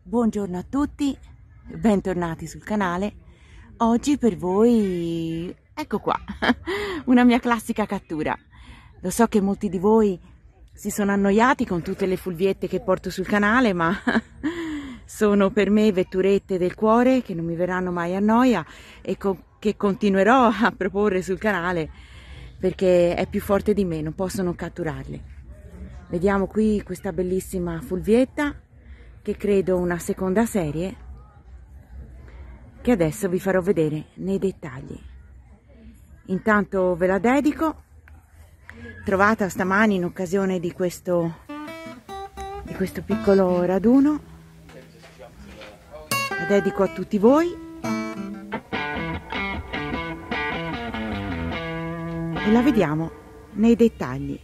Buongiorno a tutti, bentornati sul canale. Oggi per voi, ecco qua, una mia classica cattura. Lo so che molti di voi si sono annoiati con tutte le fulviette che porto sul canale, ma sono per me vetturette del cuore che non mi verranno mai a noia e che continuerò a proporre sul canale perché è più forte di me, non posso non catturarle. Vediamo qui questa bellissima fulvietta, che credo una seconda serie, che adesso vi farò vedere nei dettagli. Intanto ve la dedico, trovata stamani in occasione di questo piccolo raduno. La dedico a tutti voi e la vediamo nei dettagli.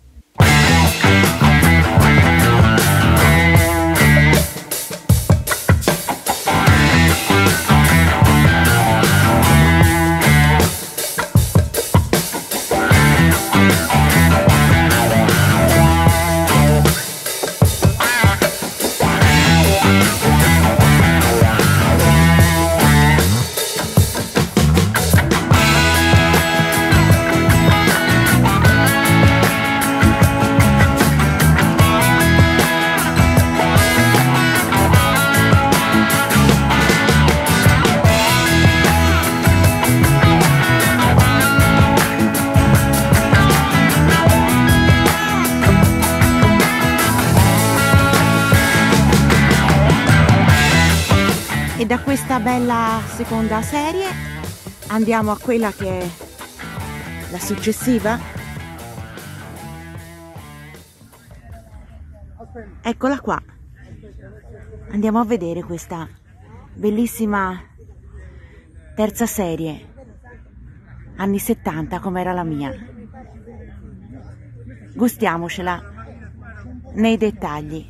E da questa bella seconda serie andiamo a quella che è la successiva. Eccola qua. Andiamo a vedere questa bellissima terza serie, anni 70 come era la mia. Gustiamocela nei dettagli.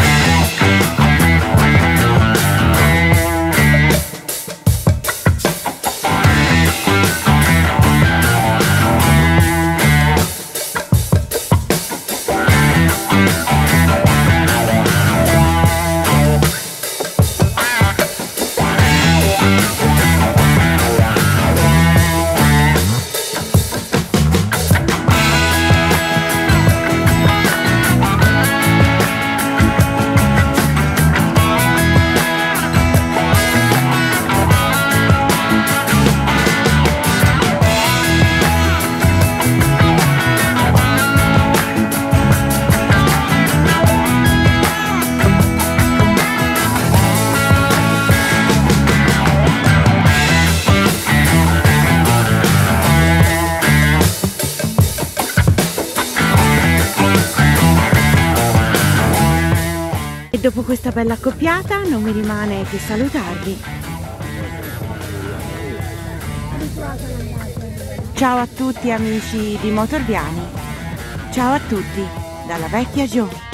E dopo questa bella accoppiata non mi rimane che salutarvi. Ciao a tutti amici di Motorbiani, ciao a tutti dalla vecchia Gio.